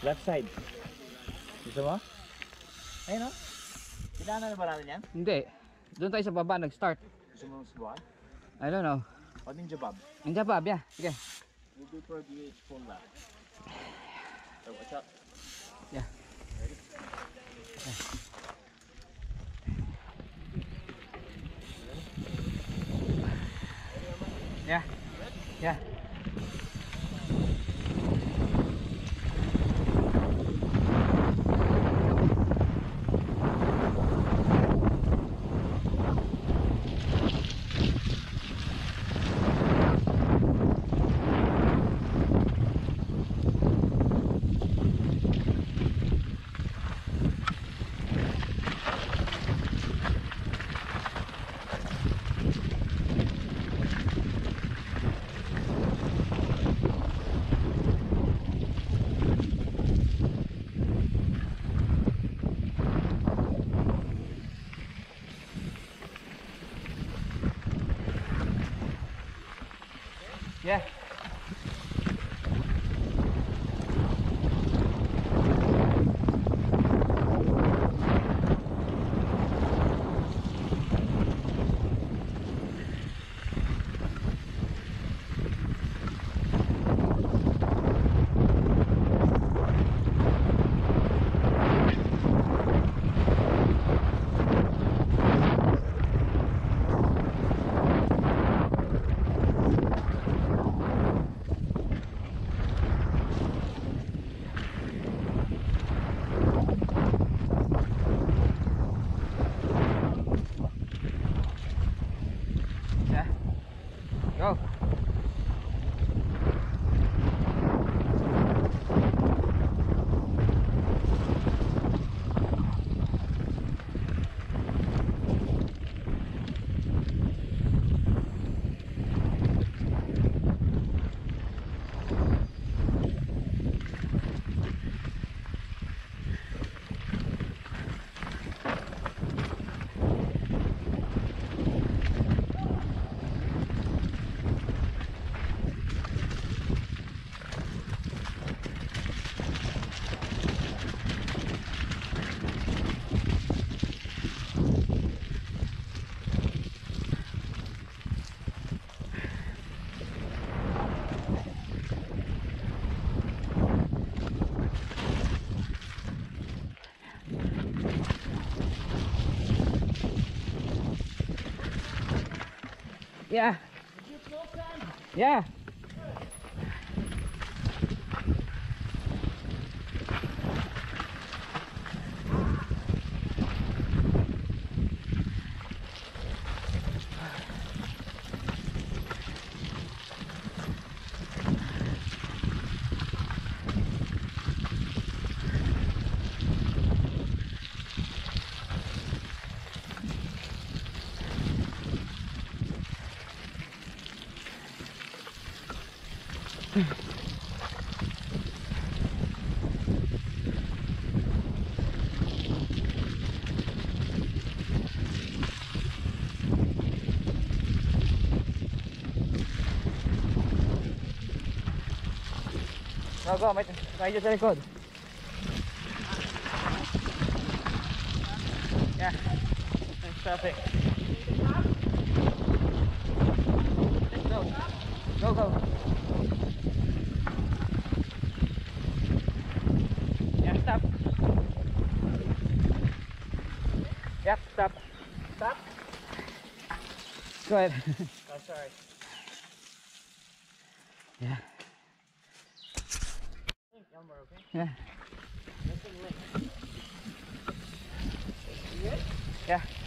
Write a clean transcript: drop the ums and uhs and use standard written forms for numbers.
Left side. Gusto mo? Ayun o. Pinaanan na ba natin yan? Hindi. Doon tayo sa baba nag-start. Gusto mo subukan? I don't know. O Ninja Bob? Ninja Bob, yeah. Sige. We'll do for the full lap. So what's up? Yeah. Ready? Yeah. Yeah. Yeah. Yeah. Go. Yeah. Yeah. Go, go. May tayo sa likod. Yeah. Nice traffic. Go. Go, go. Yeah, stop. Yep, stop. Stop? Go ahead. Oh, sorry. Yeah. Elmer, okay? Yeah. Listen, link. You good? Yeah.